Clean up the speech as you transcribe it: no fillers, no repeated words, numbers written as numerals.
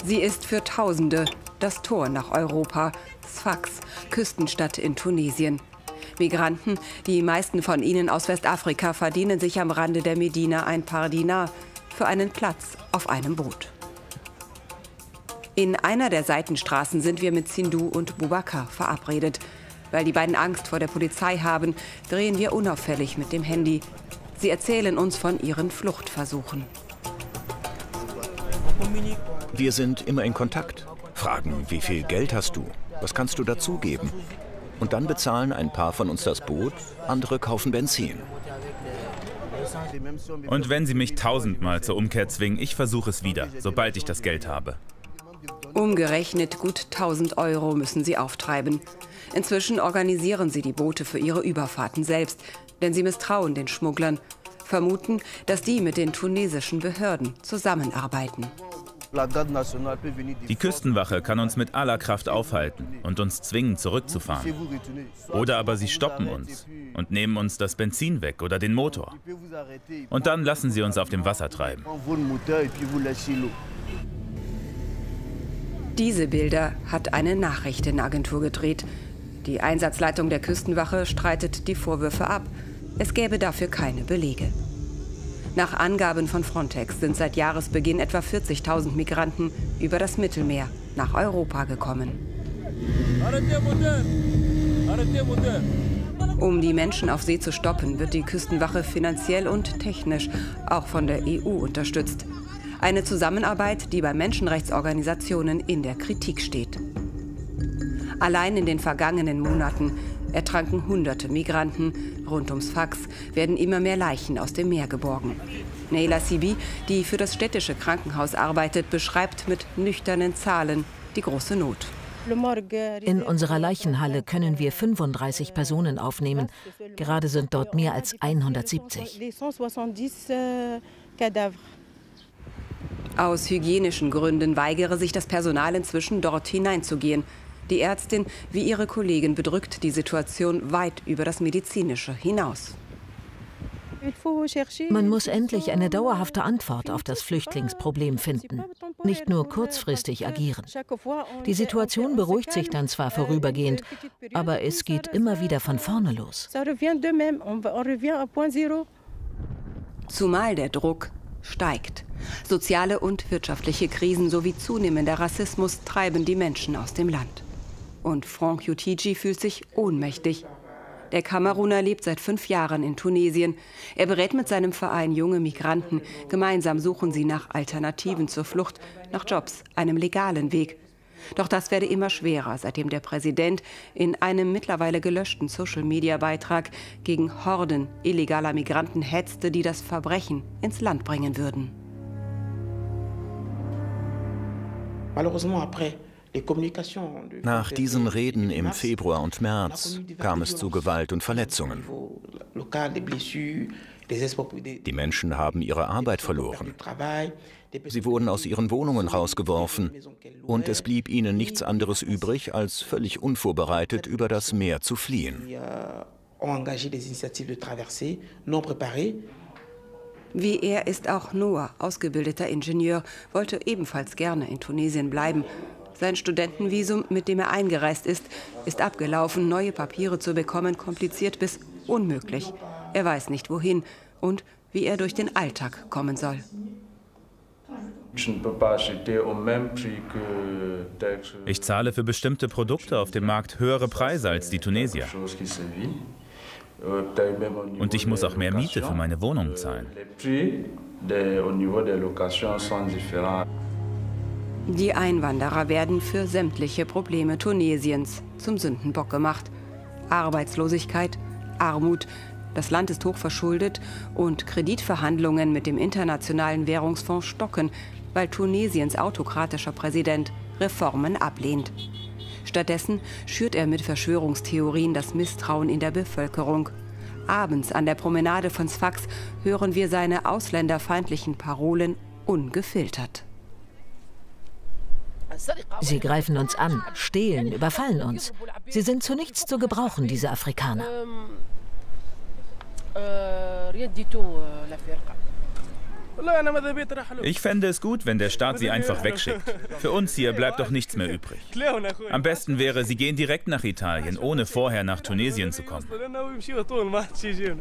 Sie ist für Tausende das Tor nach Europa, Sfax, Küstenstadt in Tunesien. Migranten, die meisten von ihnen aus Westafrika, verdienen sich am Rande der Medina ein paar Dinar für einen Platz auf einem Boot. In einer der Seitenstraßen sind wir mit Sindhu und Boubacar verabredet. Weil die beiden Angst vor der Polizei haben, drehen wir unauffällig mit dem Handy. Sie erzählen uns von ihren Fluchtversuchen. Wir sind immer in Kontakt. Fragen, wie viel Geld hast du? Was kannst du dazugeben? Und dann bezahlen ein paar von uns das Boot, andere kaufen Benzin. Und wenn sie mich 1000-mal zur Umkehr zwingen, ich versuche es wieder, sobald ich das Geld habe. Umgerechnet gut 1000 € müssen sie auftreiben. Inzwischen organisieren sie die Boote für ihre Überfahrten selbst, denn sie misstrauen den Schmugglern, vermuten, dass die mit den tunesischen Behörden zusammenarbeiten. Die Küstenwache kann uns mit aller Kraft aufhalten und uns zwingen, zurückzufahren. Oder aber sie stoppen uns und nehmen uns das Benzin weg oder den Motor. Und dann lassen sie uns auf dem Wasser treiben. Diese Bilder hat eine Nachrichtenagentur gedreht. Die Einsatzleitung der Küstenwache streitet die Vorwürfe ab. Es gäbe dafür keine Belege. Nach Angaben von Frontex sind seit Jahresbeginn etwa 40.000 Migranten über das Mittelmeer nach Europa gekommen. Um die Menschen auf See zu stoppen, wird die Küstenwache finanziell und technisch auch von der EU unterstützt. Eine Zusammenarbeit, die bei Menschenrechtsorganisationen in der Kritik steht. Allein in den vergangenen Monaten ertranken Hunderte Migranten. Rund ums Sfax werden immer mehr Leichen aus dem Meer geborgen. Neila Sibi, die für das städtische Krankenhaus arbeitet, beschreibt mit nüchternen Zahlen die große Not. In unserer Leichenhalle können wir 35 Personen aufnehmen. Gerade sind dort mehr als 170. Aus hygienischen Gründen weigere sich das Personal inzwischen, dort hineinzugehen. Die Ärztin wie ihre Kollegen bedrückt die Situation weit über das Medizinische hinaus. Man muss endlich eine dauerhafte Antwort auf das Flüchtlingsproblem finden, nicht nur kurzfristig agieren. Die Situation beruhigt sich dann zwar vorübergehend, aber es geht immer wieder von vorne los. Zumal der Druck steigt. Soziale und wirtschaftliche Krisen sowie zunehmender Rassismus treiben die Menschen aus dem Land. Und Franck Utiji fühlt sich ohnmächtig. Der Kameruner lebt seit 5 Jahren in Tunesien. Er berät mit seinem Verein junge Migranten. Gemeinsam suchen sie nach Alternativen zur Flucht, nach Jobs, einem legalen Weg. Doch das werde immer schwerer, seitdem der Präsident in einem mittlerweile gelöschten Social-Media-Beitrag gegen Horden illegaler Migranten hetzte, die das Verbrechen ins Land bringen würden. Nach diesen Reden im Februar und März kam es zu Gewalt und Verletzungen. Die Menschen haben ihre Arbeit verloren. Sie wurden aus ihren Wohnungen rausgeworfen und es blieb ihnen nichts anderes übrig, als völlig unvorbereitet über das Meer zu fliehen. Wie er ist auch Noah, ausgebildeter Ingenieur, wollte ebenfalls gerne in Tunesien bleiben. Sein Studentenvisum, mit dem er eingereist ist abgelaufen. Neue Papiere zu bekommen, kompliziert bis unmöglich. Er weiß nicht wohin und wie er durch den Alltag kommen soll. Ich zahle für bestimmte Produkte auf dem Markt höhere Preise als die Tunesier. Und ich muss auch mehr Miete für meine Wohnung zahlen. Die Einwanderer werden für sämtliche Probleme Tunesiens zum Sündenbock gemacht. Arbeitslosigkeit, Armut, das Land ist hochverschuldet und Kreditverhandlungen mit dem Internationalen Währungsfonds stocken, weil Tunesiens autokratischer Präsident Reformen ablehnt. Stattdessen schürt er mit Verschwörungstheorien das Misstrauen in der Bevölkerung. Abends an der Promenade von Sfax hören wir seine ausländerfeindlichen Parolen ungefiltert. Sie greifen uns an, stehlen, überfallen uns. Sie sind zu nichts zu gebrauchen, diese Afrikaner. Ich fände es gut, wenn der Staat sie einfach wegschickt. Für uns hier bleibt doch nichts mehr übrig. Am besten wäre, sie gehen direkt nach Italien, ohne vorher nach Tunesien zu kommen.